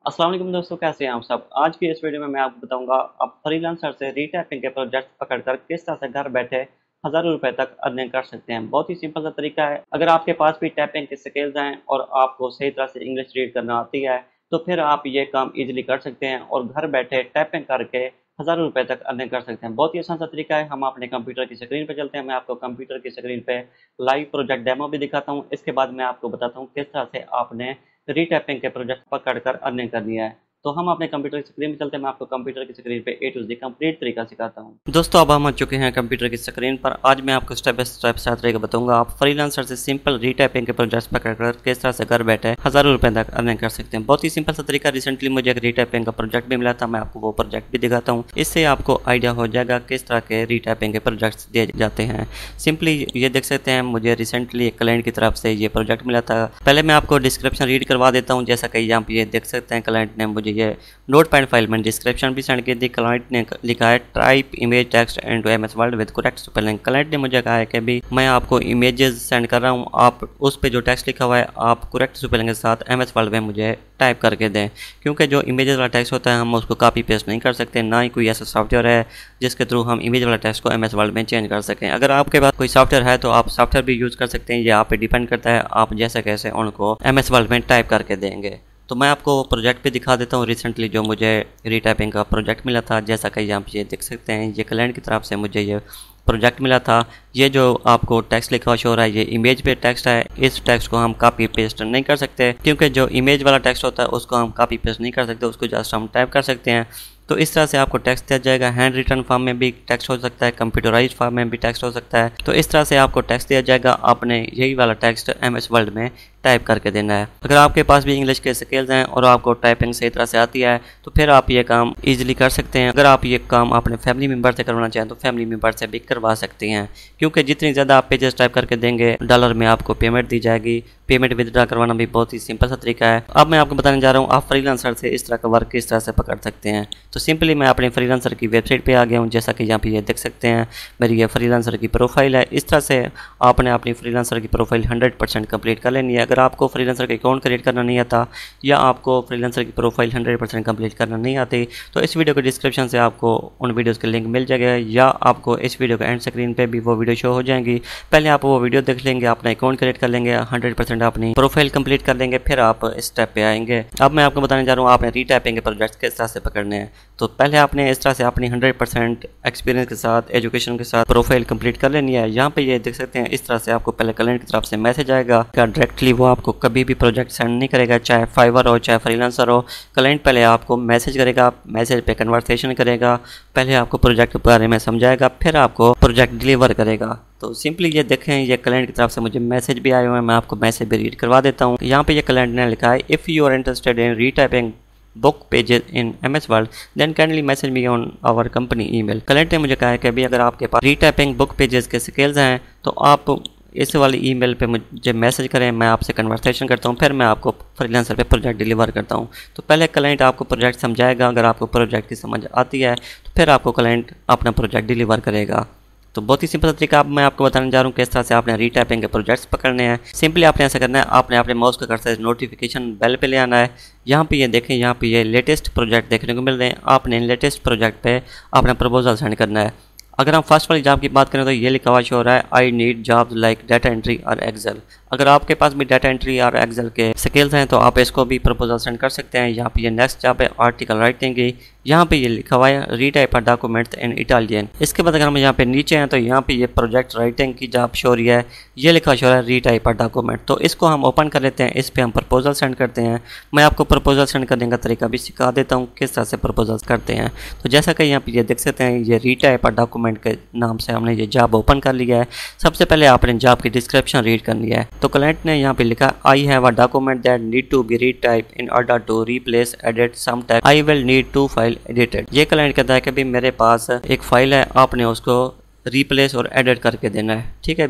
अस्सलाम वालेकुम दोस्तों, कैसे हैं आप सब। आज की इस वीडियो में मैं आपको बताऊंगा आप फ्रीलांसर से रीटाइपिंग के प्रोजेक्ट पकड़कर किस तरह से घर बैठे हज़ारों रुपए तक अर्निंग कर सकते हैं। बहुत ही सिंपल सा तरीका है। अगर आपके पास भी टाइपिंग के स्किल्स हैं और आपको सही तरह से इंग्लिश रीड करना आती है तो फिर आप ये काम ईजिली कर सकते हैं और घर बैठे टाइपिंग करके हज़ारों रुपए तक अर्निंग कर सकते हैं। बहुत ही आसान सा तरीका है। हम अपने कंप्यूटर की स्क्रीन पे चलते हैं। मैं आपको कंप्यूटर की स्क्रीन पे लाइव प्रोजेक्ट डेमो भी दिखाता हूँ। इसके बाद मैं आपको बताता हूँ किस तरह से आपने रीटैपिंग के प्रोजेक्ट पकड़ कर अर्निंग करनी है। तो हम अपने कंप्यूटर की स्क्रीन पे चलते हैं। मैं आपको कंप्यूटर की स्क्रीन पे ए टू ज़ेड कंप्लीट तरीका सिखाता हूँ। दोस्तों, अब हम आ चुके हैं कंप्यूटर की स्क्रीन पर। आज मैं आपको स्टेप बाय स्टेप साथ तरीका बताऊंगा आप फ्रीलांसर से सिंपल रीटाइपिंग के प्रोजेक्ट्स पकड़कर किस तरह से घर बैठे हज़ारों रुपए तक अर्निंग कर सकते हैं। बहुत ही सिंपल सा तरीका। रिसेंटली मुझे एक रीटाइपिंग का प्रोजेक्ट भी मिला था, मैं आपको वो प्रोजेक्ट भी दिखाता हूँ। इससे आपको आइडिया हो जाएगा किस तरह के रीटाइपिंग के प्रोजेक्ट्स दिए जाते हैं। सिंपली ये देख सकते हैं, मुझे रिसेंटली एक क्लाइंट की तरफ से ये प्रोजेक्ट मिला था। पहले मैं आपको डिस्क्रिप्शन रीड करवा देता हूँ। जैसा कि यहाँ पे ये देख सकते हैं, क्लाइंट ने मुझे ये नोट फाइल में डिस्क्रिप्शन भी सेंड की थी। क्लाइंट ने लिखा है type image text and MS Word with correct spelling. Client ने मुझे कहा है कि भी मैं आपको इमेजेस सेंड कर रहा हूँ, आप उस पे जो टेक्स्ट लिखा हुआ है आप करेक्ट स्पेलिंग के साथ एमएस वर्ड में मुझे टाइप करके दें। क्योंकि जो इमेजेस वाला टेक्स्ट होता है हम उसको कॉपी पेस्ट नहीं कर सकते, ना ही कोई ऐसा सॉफ्टवेयर है जिसके थ्रू हम इमेज वाला टेक्स्ट को एमएस वर्ड में चेंज कर सकें। अगर आपके पास कोई सॉफ्टवेयर है तो आप सॉफ्टवेयर भी यूज़ कर सकते हैं, ये आप पे डिपेंड करता है आप जैसे कैसे उनको एमएस वर्ड में टाइप करके देंगे। तो मैं आपको प्रोजेक्ट भी दिखा देता हूँ रिसेंटली जो मुझे रीटाइपिंग का प्रोजेक्ट मिला था। जैसा कि यहाँ पे ये देख सकते हैं, ये क्लाइंट की तरफ से मुझे ये प्रोजेक्ट मिला था। ये जो आपको टेक्स्ट लिखा हुआ शो हो रहा है ये इमेज पे टेक्स्ट है। इस टेक्स्ट को हम कॉपी पेस्ट नहीं कर सकते, क्योंकि जो इमेज वाला टेक्स्ट होता है उसको हम कॉपी पेस्ट नहीं कर सकते, उसको जस्ट हम टाइप कर सकते हैं। तो इस तरह से आपको टेक्स्ट दिया जाएगा। हैंड रिटन फॉर्म में भी टेक्स्ट हो सकता है, कंप्यूटराइज फॉर्म में भी टेक्स्ट हो सकता है। तो इस तरह से आपको टेक्स्ट दिया जाएगा, आपने यही वाला टेक्स्ट एमएस वर्ड में टाइप करके देना है। अगर आपके पास भी इंग्लिश के स्किल्स हैं और आपको टाइपिंग सही तरह से आती है तो फिर आप ये काम इजीली कर सकते हैं। अगर आप ये काम अपने फैमिली मेम्बर से करवाना चाहें तो फैमिली मेम्बर से भी करवा सकते हैं, क्योंकि जितनी ज़्यादा आप पेजेस टाइप करके देंगे डॉलर में आपको पेमेंट दी जाएगी। पेमेंट विदड्रा करवाना भी बहुत ही सिंपल सा तरीका है। अब मैं आपको बताने जा रहा हूँ आप फ्रीलांसर से इस तरह का वर्क किस तरह से पकड़ सकते हैं। तो सिंपली मैं अपने फ्रीलांसर की वेबसाइट पे आ गया हूँ। जैसा कि यहाँ पे ये देख सकते हैं, मेरी ये फ्रीलांसर की प्रोफाइल है। इस तरह से आपने अपनी फ्रीलांसर की प्रोफाइल 100% कंप्लीट कर लेनी है। अगर आपको फ्रीलांसर का अकाउंट क्रिएट करना नहीं आता या आपको फ्रीलांसर की प्रोफाइल 100% कंप्लीट करना नहीं आती तो इस वीडियो के डिस्क्रिप्शन से आपको उन वीडियोज़ के लिंक मिल जाएगा, या आपको इस वीडियो के एंड स्क्रीन पर भी वो वीडियो शो हो जाएंगी। पहले आप वो वीडियो देख लेंगे, अपना अकाउंट क्रिएट कर लेंगे, 100% अपनी प्रोफाइल कंप्लीट कर लेंगे, फिर आप इस स्टेप पे आएंगे। अब मैं आपको बताने जा रहा हूँ आपने रीटाइपिंग के प्रोजेक्ट्स किस तरह से पकड़ने हैं। तो पहले आपने इस तरह से अपनी 100% एक्सपीरियंस के साथ एजुकेशन के साथ प्रोफाइल कंप्लीट कर लेनी है। यहाँ पे ये देख सकते हैं, इस तरह से आपको पहले क्लाइंट की तरफ से मैसेज आएगा। क्या डायरेक्टली वो आपको कभी भी प्रोजेक्ट सेंड नहीं करेगा, चाहे फाइवर हो चाहे फ्रीलांसर हो। क्लाइंट पहले आपको मैसेज करेगा, मैसेज पे कन्वर्सेशन करेगा, पहले आपको प्रोजेक्ट के बारे में समझाएगा, फिर आपको प्रोजेक्ट डिलीवर करेगा। तो सिंपली ये देखें, ये क्लाइंट की तरफ से मुझे मैसेज भी आए हुए हैं। मैं आपको मैसेज भी रीड करवा देता हूँ। यहाँ पे ये क्लाइंट ने लिखा है, if you are interested in retyping book pages in MS Word then kindly message me on our company email. Client ने मुझे कहा है कि अभी अगर आपके पास रीटाइपिंग बुक पेजेस के स्किल्स हैं तो आप इस वाली ईमेल पे मुझे मैसेज करें, मैं आपसे कन्वर्सेशन करता हूँ, फिर मैं आपको फ्रीलांसर पे प्रोजेक्ट डिलीवर करता हूँ। तो पहले क्लाइंट आपको प्रोजेक्ट समझाएगा, अगर आपको प्रोजेक्ट की समझ आती है तो फिर आपको क्लाइंट अपना प्रोजेक्ट डिलीवर करेगा। तो बहुत ही सिंपल तरीका अब मैं आपको बताने जा रहा हूँ किस तरह से आपने रीटाइपिंग के प्रोजेक्ट्स पकड़ने हैं। सिंपली आपने ऐसा करना है, आपने अपने माउस का कर्सर नोटिफिकेशन बेल पे ले आना है। यहाँ पे ये देखें, यहाँ पे ये लेटेस्ट प्रोजेक्ट देखने को मिल रहे हैं। आपने लेटेस्ट प्रोजेक्ट पे अपना प्रपोजल सेंड करना है। अगर हम फर्स्ट वाली जॉब की बात करें तो ये लिखा हुआ शो हो रहा है, I need jobs like data entry और एक्सेल। अगर आपके पास भी डाटा एंट्री और एक्सेल के स्किल्स हैं तो आप इसको भी प्रपोजल सेंड कर सकते हैं। यहाँ पे ये नेक्स्ट जॉब है आर्टिकल राइटिंग की। यहाँ पे ये लिखा हुआ है रीटाइप डॉक्यूमेंट्स इन इटालियन। इसके बाद अगर हम यहाँ पे नीचे हैं तो यहाँ पे ये प्रोजेक्ट राइटिंग की जॉब शो हो रही है, ये लिखा शो रहा है रीटाइप डॉक्यूमेंट। तो इसको हम ओपन कर लेते हैं, इस पर हम प्रपोजल सेंड करते हैं। मैं आपको प्रपोजल सेंड करने का तरीका भी सिखा देता हूँ किस तरह से प्रपोजल करते हैं। तो जैसा कि यहाँ पे ये देख सकते हैं, ये रीटाइप डॉक्यूमेंट के नाम से हमने ये जॉब ओपन कर लिया है। सबसे पहले आपने जॉब की डिस्क्रिप्शन रीड करनी है। तो क्लाइंट ने यहाँ पे लिखा, I have a document that need to be retype in order to replace edit some text, I will need to file edited. ये क्लाइंट कहता है कि भी मेरे पास एक फाइल है, आपने उसको रिप्लेस और एडिट करके देना है। ठीक है भी,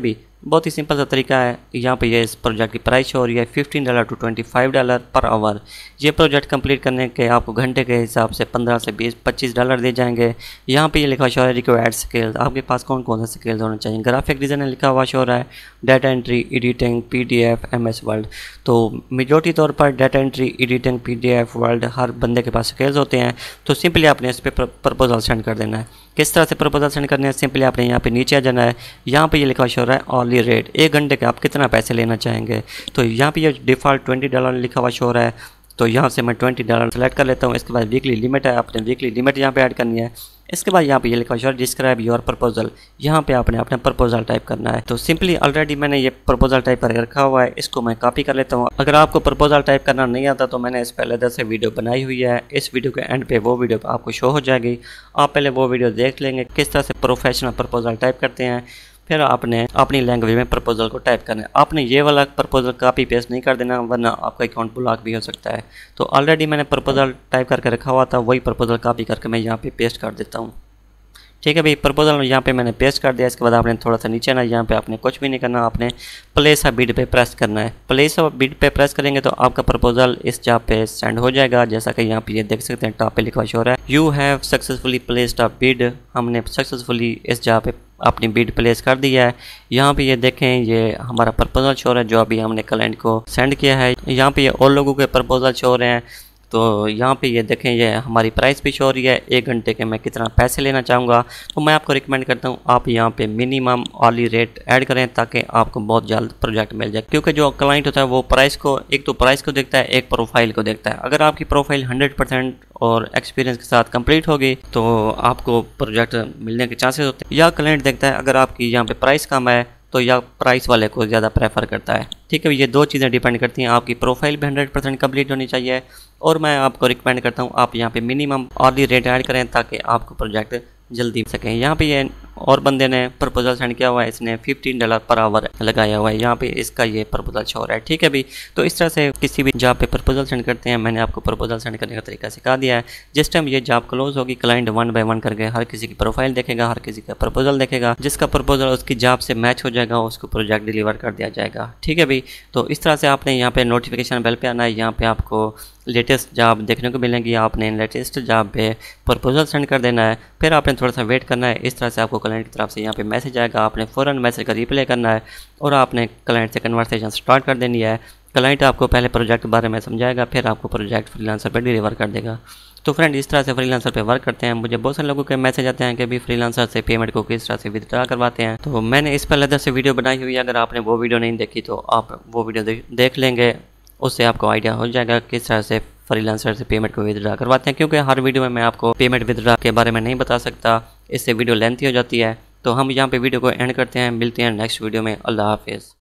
बहुत ही सिंपल सा तरीका है। यहाँ पे ये इस प्रोजेक्ट की प्राइस हो रही है $15 to $25 पर आवर। ये प्रोजेक्ट कंप्लीट करने के आपको घंटे के हिसाब से 15 से 20-25 डॉलर दे जाएंगे। यहाँ पे ये लिखा हुआ है रिक्वायर्ड स्किल्स, आपके पास कौन कौन से स्किल्स होने चाहिए। ग्राफिक डिज़ाइनर लिखा हुआ शो रहा है, data entry, editing, PDF, MS word. तो मेजॉरिटी तौर पर data entry, editing, PDF word हर बंदे के पास स्किल्स होते हैं। तो सिंपली आपने इस पर प्रपोजल सेंड कर देना है। किस तरह से प्रपोजल सेंड करने हैं, सिंपली आपने यहाँ पे नीचे आ जाना है। यहाँ पे ये लिखा हुआ है ऑनली रेट, 1 घंटे के आप कितना पैसे लेना चाहेंगे। तो यहाँ पे ये डिफ़ॉल्ट $20 लिखा हुआ शो रहा है, तो यहाँ से मैं $20 सेलेक्ट कर लेता हूँ। इसके बाद वीकली लिमिट है, आपने वीकली लिमिट यहाँ पे ऐड करनी है। इसके बाद यहाँ पे ये लिखा हुआ है डिस्क्राइब योर प्रपोजल, यहाँ पे आपने अपना प्रपोजल टाइप करना है। तो सिंपली ऑलरेडी मैंने ये प्रपोजल टाइप करके रखा हुआ है, इसको मैं कॉपी कर लेता हूँ। अगर आपको प्रपोजल टाइप करना नहीं आता तो मैंने इस पहले से वीडियो बनाई हुई है, इस वीडियो के एंड पे वो वीडियो आपको शो हो जाएगी। आप पहले वो वीडियो देख लेंगे किस तरह से प्रोफेशनल प्रपोजल टाइप करते हैं, फिर आपने अपनी लैंग्वेज में प्रपोजल को टाइप करना है। आपने ये वाला प्रपोजल कॉपी पेस्ट नहीं कर देना, वरना आपका अकाउंट ब्लॉक भी हो सकता है। तो ऑलरेडी मैंने प्रपोजल टाइप करके रखा हुआ था, वही प्रपोजल कॉपी करके मैं यहाँ पे पेस्ट कर देता हूँ। ठीक है भाई, प्रपोजल यहाँ पे मैंने पेस्ट कर दिया। इसके बाद आपने थोड़ा सा नीचे ना, यहाँ पे आपने कुछ भी नहीं करना, आपने प्लेस अ बिड पे प्रेस करना है। प्लेस अ बिड पे प्रेस करेंगे तो आपका प्रपोजल इस जॉब पे सेंड हो जाएगा। जैसा कि यहाँ पे ये देख सकते हैं, टॉप पे लिखा हुआ है you have successfully placed a bid. हमने सक्सेसफुली इस जॉब पे अपनी बिड प्लेस कर दिया है। यहाँ पे ये देखें, ये हमारा प्रपोजल शो रहा है जो अभी हमने क्लाइंट को सेंड किया है। यहाँ पे ये और लोगों के प्रपोजल शो हो रहे हैं। तो यहाँ पे ये देखें, ये हमारी प्राइस भी शो हो रही है, 1 घंटे के मैं कितना पैसे लेना चाहूँगा। तो मैं आपको रिकमेंड करता हूँ आप यहाँ पे मिनिमम ऑनली रेट ऐड करें, ताकि आपको बहुत जल्द प्रोजेक्ट मिल जाए। क्योंकि जो क्लाइंट होता है वो प्राइस को, एक तो प्राइस को देखता है, एक प्रोफाइल को देखता है। अगर आपकी प्रोफाइल 100% और एक्सपीरियंस के साथ कंप्लीट होगी तो आपको प्रोजेक्ट मिलने के चांसेस होते हैं। या क्लाइंट देखता है अगर आपकी यहाँ पे प्राइस कम है तो या प्राइस वाले को ज़्यादा प्रेफर करता है। ठीक है, ये 2 चीज़ें डिपेंड करती हैं। आपकी प्रोफाइल भी 100% कंप्लीट होनी चाहिए, और मैं आपको रिकमेंड करता हूँ आप यहाँ पे मिनिमम ऑनली रेट ऐड करें, ताकि आपको प्रोजेक्ट जल्दी सकें। यहाँ पे ये और बंदे ने प्रपोजल सेंड किया हुआ है, इसने $15 पर आवर लगाया हुआ है। यहाँ पे इसका ये प्रपोजल शो हो रहा है। ठीक है भी, तो इस तरह से किसी भी जॉब पे प्रपोजल सेंड करते हैं। मैंने आपको प्रपोजल सेंड करने का तरीका सिखा दिया है। जिस टाइम ये जॉब क्लोज होगी, क्लाइंट 1 बाय 1 करके हर किसी की प्रोफाइल देखेगा, हर किसी का प्रपोजल देखेगा। जिसका प्रपोजल उसकी जॉब से मैच हो जाएगा उसको प्रोजेक्ट डिलीवर कर दिया जाएगा। ठीक है भाई, तो इस तरह से आपने यहाँ पे नोटिफिकेशन बेल पे आना है। यहाँ पे आपको लेटेस्ट जॉब देखने को मिलेंगी, आपने लेटेस्ट जॉब पे प्रपोजल सेंड कर देना है। फिर आपने थोड़ा सा वेट करना है। इस तरह से आपको क्लाइंट की तरफ से यहाँ पे मैसेज आएगा, आपने फ़ौरन मैसेज का रिप्लाई करना है और आपने क्लाइंट से कन्वर्सेशन स्टार्ट कर देनी है। क्लाइंट आपको पहले प्रोजेक्ट के बारे में समझाएगा, फिर आपको प्रोजेक्ट फ्रीलांसर पर डिलीवर कर देगा। तो फ्रेंड, इस तरह से फ्रीलांसर पे वर्क करते हैं। मुझे बहुत सारे लोगों के मैसेज आते हैं कि भी फ्रीलांसर से पेमेंट को किस तरह से विथड्रॉ करवाते हैं। तो मैंने इस पर अलग से वीडियो बनाई हुई है, अगर आपने वो वीडियो नहीं देखी तो आप वो वीडियो देख लेंगे, उससे आपको आइडिया हो जाएगा किस तरह से फ्रीलांसर से पेमेंट को विथड्रॉ करवाते हैं। क्योंकि हर वीडियो में मैं आपको पेमेंट विथड्रॉ के बारे में नहीं बता सकता, इससे वीडियो लेंथी हो जाती है। तो हम यहाँ पे वीडियो को एंड करते हैं, मिलते हैं नेक्स्ट वीडियो में। अल्लाह हाफिज़।